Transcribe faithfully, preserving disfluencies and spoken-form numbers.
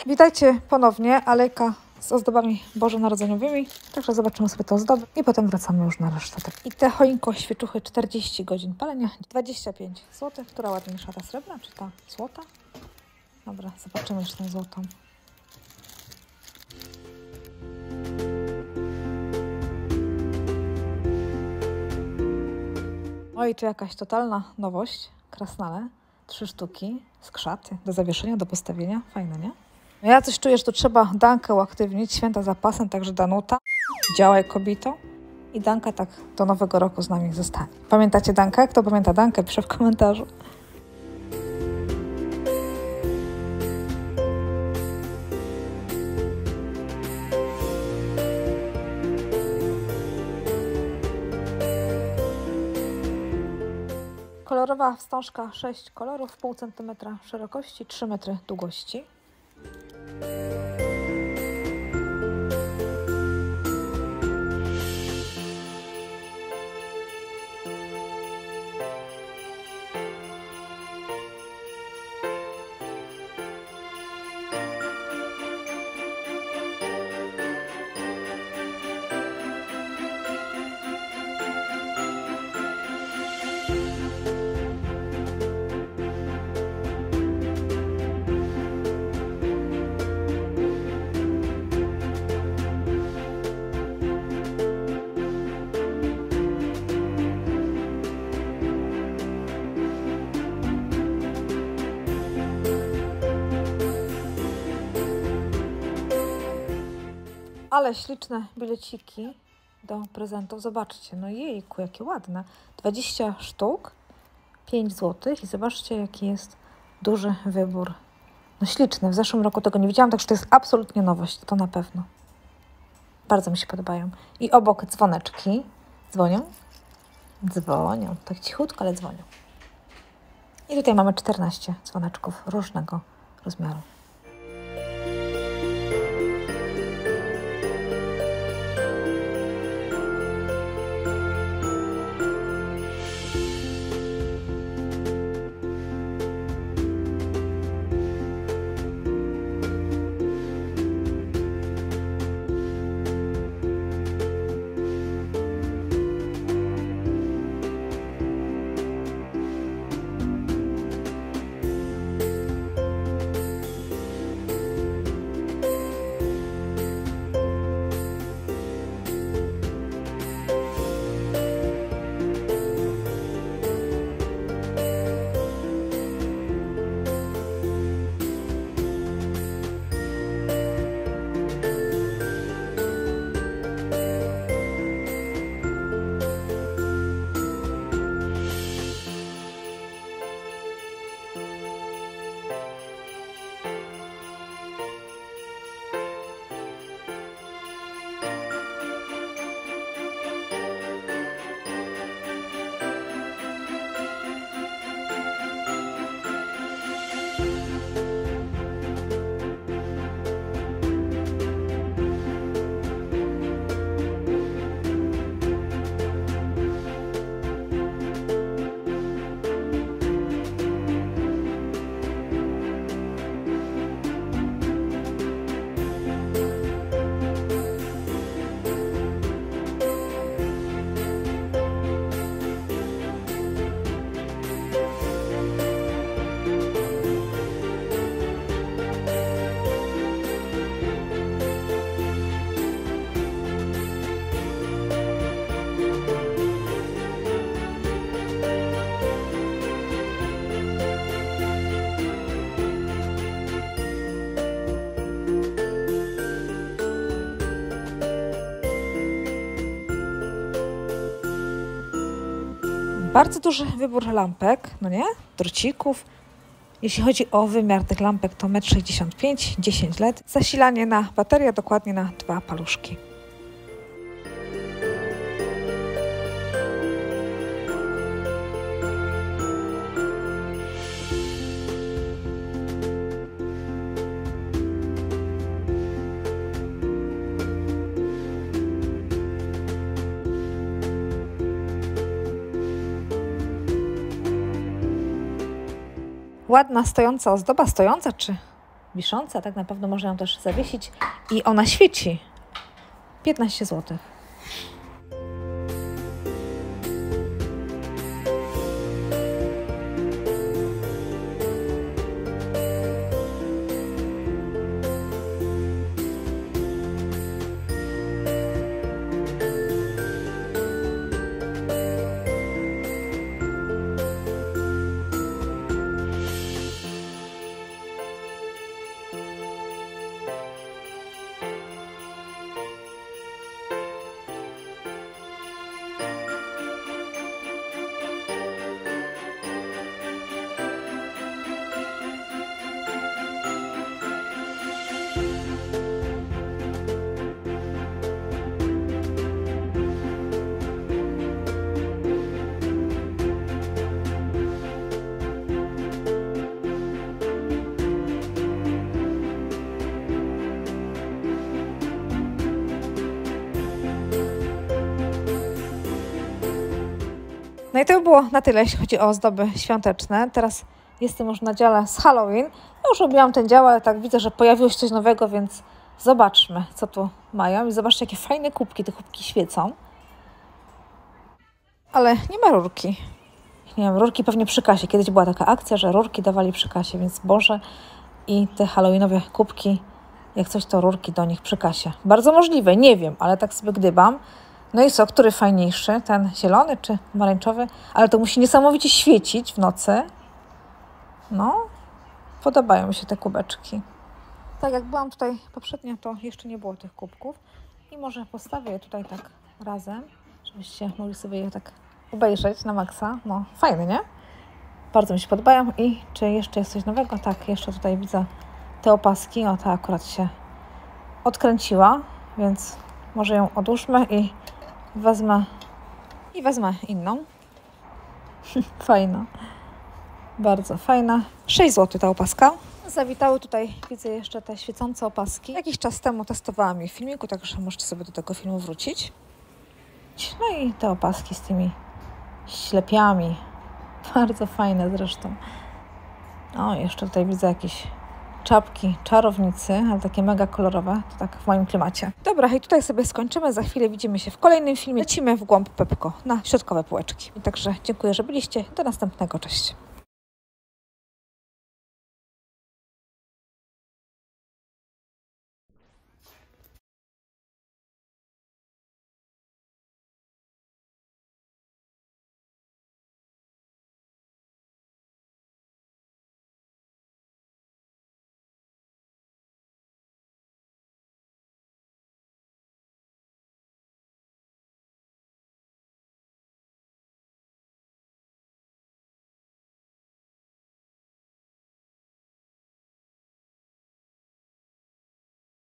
Witajcie ponownie, alejka z ozdobami bożonarodzeniowymi. Także zobaczymy sobie te ozdoby i potem wracamy już na resztę. I te choinko świeczuchy czterdzieści godzin palenia, dwadzieścia pięć złotych. Która ładniejsza, ta srebrna czy ta złota? Dobra, zobaczymy jeszcze tę złotą. Oj, tu jakaś totalna nowość. Krasnale. Trzy sztuki. Skrzaty. Do zawieszenia, do postawienia. Fajne, nie? No ja coś czuję, że tu trzeba Dankę uaktywnić. Święta za pasem, także Danuta. Działaj, kobito. I Danka tak do nowego roku z nami zostanie. Pamiętacie Dankę? Kto pamięta Dankę? Pisze w komentarzu. Kolorowa wstążka sześć kolorów, pół centymetra szerokości, trzy metry długości. Ale śliczne bileciki do prezentów. Zobaczcie, no jejku, jakie ładne. dwadzieścia sztuk, pięć złotych i zobaczcie, jaki jest duży wybór. No śliczny, w zeszłym roku tego nie widziałam, także to jest absolutnie nowość, to na pewno. Bardzo mi się podobają. I obok dzwoneczki. Dzwonią? Dzwonią. Tak cichutko, ale dzwonią. I tutaj mamy czternaście dzwoneczków różnego rozmiaru. Bardzo duży wybór lampek, no nie? Drocików. Jeśli chodzi o wymiar tych lampek, to metr sześćdziesiąt pięć, dziesięć L E D. Zasilanie na baterię, dokładnie na dwa paluszki. Ładna stojąca ozdoba, stojąca czy wisząca, tak na pewno można ją też zawiesić i ona świeci. piętnaście złotych. No i to by było na tyle, jeśli chodzi o ozdoby świąteczne. Teraz jestem już na dziale z Halloween. Ja już robiłam ten dział, ale tak widzę, że pojawiło się coś nowego, więc zobaczmy, co tu mają. I zobaczcie, jakie fajne kubki. Te kubki świecą. Ale nie ma rurki. Nie wiem, rurki pewnie przy kasie. Kiedyś była taka akcja, że rurki dawali przy kasie, więc Boże. I te halloweenowe kubki, jak coś, to rurki do nich przy kasie. Bardzo możliwe, nie wiem, ale tak sobie gdybam. No i co, który fajniejszy? Ten zielony czy pomarańczowy? Ale to musi niesamowicie świecić w nocy. No, podobają mi się te kubeczki. Tak jak byłam tutaj poprzednio, to jeszcze nie było tych kubków. I może postawię je tutaj tak razem, żebyście mogli sobie je tak obejrzeć na maksa. No, fajne, nie? Bardzo mi się podobają. I czy jeszcze jest coś nowego? Tak, jeszcze tutaj widzę te opaski. O, ta akurat się odkręciła, więc może ją odłóżmy i wezmę i wezmę inną. Fajna. Bardzo fajna. sześć złotych ta opaska. Zawitały tutaj, widzę jeszcze te świecące opaski. Jakiś czas temu testowałam je w filmiku, także możecie sobie do tego filmu wrócić. No i te opaski z tymi ślepiami. Bardzo fajne zresztą. O, jeszcze tutaj widzę jakieś czapki czarownicy, ale takie mega kolorowe, to tak w moim klimacie. Dobra, i tutaj sobie skończymy, za chwilę widzimy się w kolejnym filmie. Lecimy w głąb Pepco na środkowe półeczki. I także dziękuję, że byliście. Do następnego, cześć.